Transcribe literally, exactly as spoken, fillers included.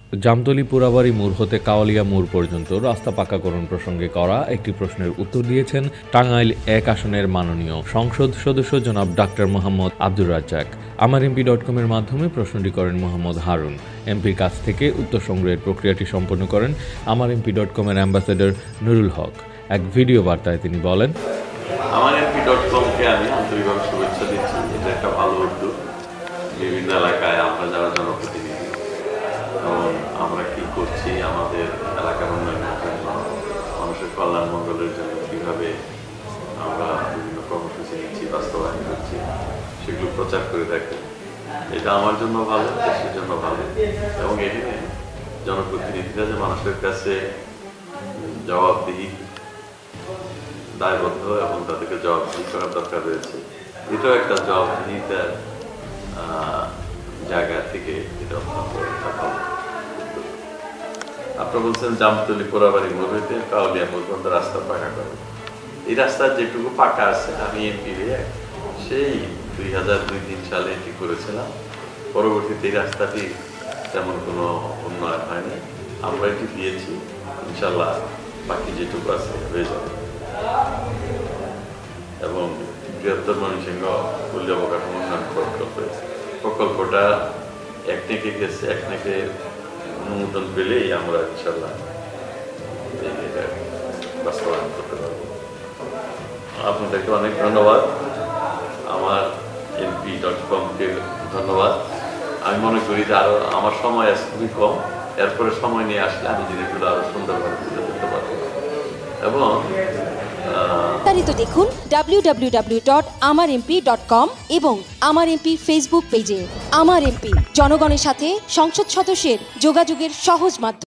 জামতলী পোড়াবাড়ি মোড় হতে কাওয়ালিয়া মোড় পর্যন্ত রাস্তা পাকাকরণ প্রসঙ্গে করা একটি প্রশ্নের উত্তর দিয়েছেন টাঙ্গাইল এক আসনের মাননীয় সংসদ সদস্য জনাব ডাক্তার মোহাম্মদ আব্দুর রাজ্জাক। আমার এমপি ডট কম এর মাধ্যমে প্রশ্নটি করেন মোহাম্মদ হারুন। এমপির কাছ থেকে উত্তর সংগ্রহের প্রক্রিয়াটি সম্পন্ন করেন আমার এমপি ডট কম এর অ্যাম্বাসেডর নুরুল হক। এক ভিডিও বার্তায় তিনি বলেন, আমার এমপি ডট কমকে আমি আন্তরিকভাবে শুভেচ্ছা দিচ্ছি। এটা একটা ভালো উদ্যোগ। বিভিন্ন এলাকায় আমরা যারা জনপ্রতিনিধি এবং আমরা কি করছি আমাদের এলাকার উন্নয়নের জন্য, মানুষের কল্যাণ মঙ্গলের জন্য কীভাবে আমরা বিভিন্ন কর্মসূচি নিচ্ছি, বাস্তবায়ন করছি, সেগুলো প্রচার করে দেখেন। এটা আমার জন্য ভালো, দেশের জন্য ভালো। এবং এখানে জনপ্রতিনিধিরা যে মানুষের কাছে জবাবদিহি দায়বদ্ধ এবং তাদেরকে জবাবদিহি করার দরকার রয়েছে, এটাও একটা জবাবদিহিতার জায়গা থেকে এটা অত্যন্ত ভালো। আপনারা বলছেন জামতলী পোড়াবাড়ি মোড় হইতে কাওয়ালিয়া মোড় পর্যন্ত রাস্তা পাকা করে। এই রাস্তার যেটুকু পাকা আছে আমি এমপি সেই দুই হাজার দুই তিন সালে এটি করেছিলাম। পরবর্তীতে এই রাস্তাটি তেমন কোনো উন্নয়ন হয়নি। আমরা এটি দিয়েছি, ইনশাল্লাহ বাকি যেটুকু আছে হয়ে যাবে। এবং বৃহত্তর ময়মনসিংহ পল্লী অবকাঠামো উন্নয়ন প্রকল্প প্রকল্পটা এক নেকে গেছে, এক নেকে অনুমোদন পেলেই আমরা ইনশাল্লাহ এটা বাস্তবায়ন করতে পারবো। আপনাদেরকে অনেক ধন্যবাদ, আমার এমপি ডট কমকে ধন্যবাদ। আমি মনে করি যে আরো আমার সময় আছে খুবই কম, এরপরে সময় নিয়ে আসলে আমি জিনিসগুলো আরো সুন্দরভাবে তুলে ধরতে পারবো। এবং বিস্তারিত দেখুন W W W dot Amar MP dot com এবং আমার এমপি ফেসবুক পেজে। আমার এমপি, জনগণের সাথে সংসদ সদস্যের যোগাযোগের সহজ মাধ্যম।